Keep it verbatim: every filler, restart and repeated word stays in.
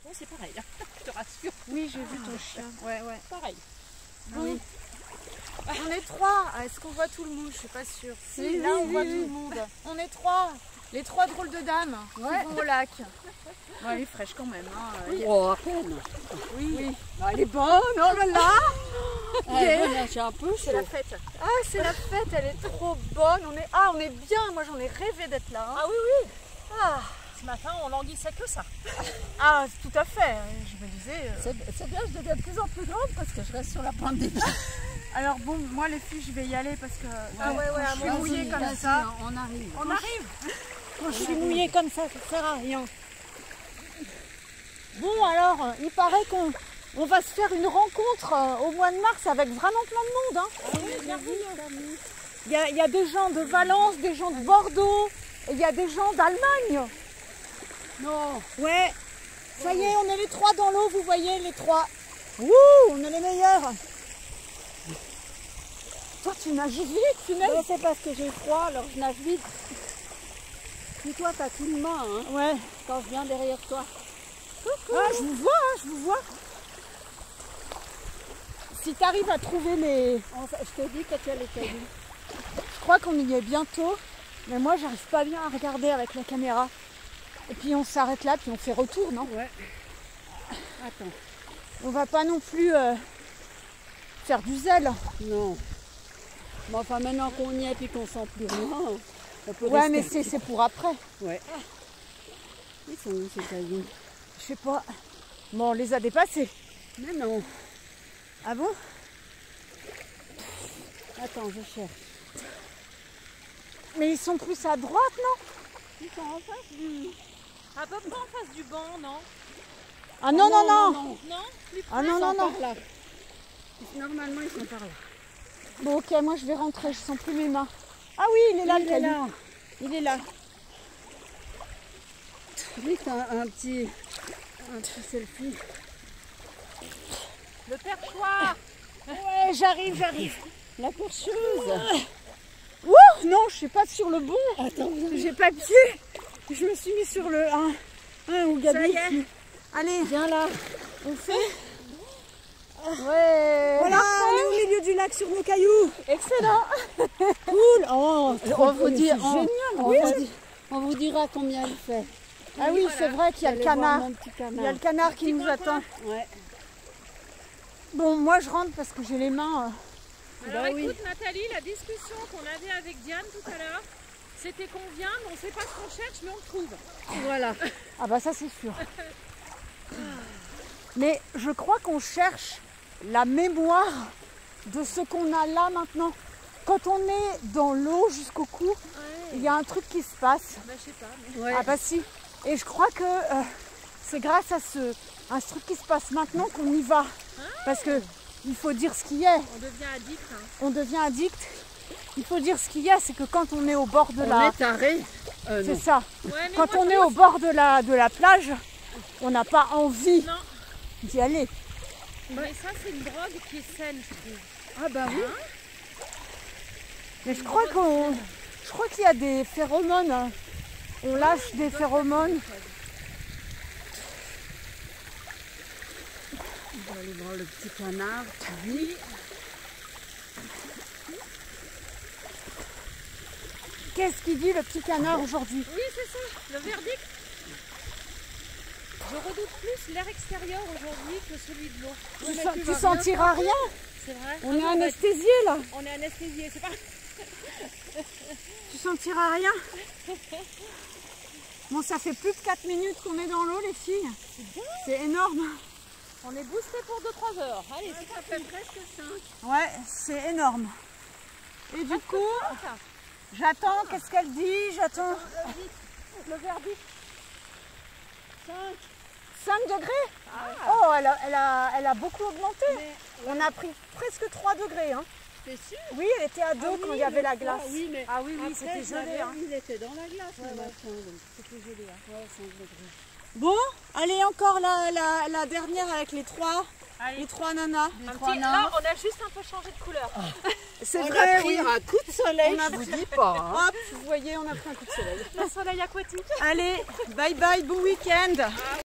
Bon, c'est pareil, hein. Je te rassure. Oui, j'ai vu ton chien. Ouais, ouais. Pareil. Bon. Oui. On est trois. Est-ce qu'on voit tout le monde? Je suis pas sûre. Si, oui, là, oui, on oui, voit oui. tout le monde. On est trois. Les trois drôles de dames ouais. qui vont au lac. Bon, elle est fraîche quand même. Hein. Oui. Oh, à peine. Oui. oui. Bah, elle est bonne, oh là là. Ouais, j'ai un peu c'est la fête. Ah, c'est la fête, elle est trop bonne. On est... Ah, on est bien. Moi, j'en ai rêvé d'être là. Hein. Ah oui, oui. Ah. Ce matin, on languissait que ça. Ah, tout à fait. Je me disais... Euh... C'est bien, je deviens de plus en plus grande parce que je reste sur la pointe des pieds. Alors bon, moi les filles, je vais y aller parce que ah ouais, ouais, je suis mouillée comme ça. On arrive. On arrive. Quand je suis mouillée comme ça, ça sert à rien. Bon, alors, il paraît qu'on on va se faire une rencontre au mois de mars avec vraiment plein de monde. Hein. Ah oui, il, y a, il y a des gens de Valence, des gens de Bordeaux, et il y a des gens d'Allemagne. Non. Ouais. Ça y est, on est les trois dans l'eau, vous voyez, les trois. Ouh, on est les meilleurs. Toi, tu nages vite, tu nages. C'est parce que j'ai froid, alors je nage vite. Puis toi, t'as qu'une main, hein. Ouais. Quand je viens derrière toi. Coucou. Ah, je vous vois, hein, je vous vois. Si tu arrives à trouver les... Je te dis que tu as les cailloux. Je crois qu'on y est bientôt. Mais moi, j'arrive pas bien à regarder avec la caméra. Et puis on s'arrête là, puis on fait retour, non? Ouais. Attends. On va pas non plus euh, faire du zèle. Non. Mais enfin, maintenant qu'on y est et qu'on sent plus rien, on peut ouais, rester. mais c'est pour après. Ouais. Ils sont où ces cailloux? Je sais pas. Bon, on les a dépassés. Mais non. Ah bon? Attends, je cherche. Mais ils sont plus à droite, non? Ils sont en face du... À peu près en face du banc, non? Ah non, non, non. Non, non. Non, plus près. Ah non, non, non. Là. Normalement, ils sont par là. Bon, ok, moi je vais rentrer, je sens plus mes mains. Ah oui, il est là, il le est caillou. là. Il est là. Vite, un, un petit... Un petit selfie. Le perchoir. Ouais, j'arrive, j'arrive. La percheuse. Ouh, non, je suis pas sur le bon. Attends, j'ai pas pied. Je me suis mis sur le un. Un ou Gabi. Ça y est. Allez, viens là. On fait. Ouais. Voilà, on est au milieu du lac sur nos cailloux. Excellent. Cool. Oh, on vous dit, c'est génial. On, Oui. on, dit, on vous dira combien il fait. Ah oui, voilà. C'est vrai qu'il y a le canard. canard. Il y a le canard qui nous attend. Ouais. Bon, moi je rentre parce que j'ai les mains. Euh... Alors bah, écoute oui. Nathalie, la discussion qu'on avait avec Diane tout à l'heure, c'était qu'on vient, mais on ne sait pas ce qu'on cherche, mais on le trouve. Voilà. Ah bah ça c'est sûr. Mais je crois qu'on cherche la mémoire de ce qu'on a là maintenant. Quand on est dans l'eau jusqu'au cou, ouais. Il y a un truc qui se passe. Bah je sais pas. Mais... Ouais. Ah bah si. Et je crois que euh, c'est grâce à ce, à ce truc qui se passe maintenant qu'on y va. Ah. Parce que il faut dire ce qu'il y a. On devient addict. Hein. On devient addict. Il faut dire ce qu'il y a, c'est que quand on est au bord de on la... est taré. Euh, c'est ça. Ouais, quand on est au bord de la, de la plage, on n'a pas envie d'y aller. Mais ça, c'est une drogue qui est saine, je trouve. Ah bah oui. Hein? Mais je crois qu'on... Je crois qu'il y a des phéromones. Hein. On lâche des phéromones. On va aller voir le petit canard. Oui. Qu'est-ce qu'il dit le petit canard aujourd'hui? Oui, c'est ça, le verdict. Je redoute plus l'air extérieur aujourd'hui que celui de l'eau. Tu, so tu sentiras rien? C'est vrai. On ah, est anesthésié là. On est anesthésié, c'est pas... Tu sentiras rien? Bon, ça fait plus de quatre minutes qu'on est dans l'eau, les filles. C'est énorme. On est boosté pour deux trois heures. Allez, ouais, ça fait presque cinq. Ouais, c'est énorme. Et du coup, j'attends, qu'est-ce qu'elle dit? J'attends. Le verdict. cinq. cinq degrés? Ah. Oh, elle a, elle, a, elle a beaucoup augmenté. Mais, on a pris presque trois degrés. Hein. T'es sûr? Oui, elle était à deux ah, quand oui, il y avait la glace. Ah oui, mais ah oui, oui c'était gelé. Hein. Il était dans la glace ouais, le ouais. matin, donc c'était gelé. Hein. Ouais, cinq degrés. Bon, allez, encore la, la, la dernière avec les trois, allez. les trois nanas. Les trois petit, nanas. Là, on a juste un peu changé de couleur. Ah. C'est on vrai, a pris oui. un coup de soleil, on a... je vous dis pas. Hein. Hop, vous voyez, on a pris un coup de soleil. Le soleil aquatique. Allez, bye bye, bon week-end. Ah.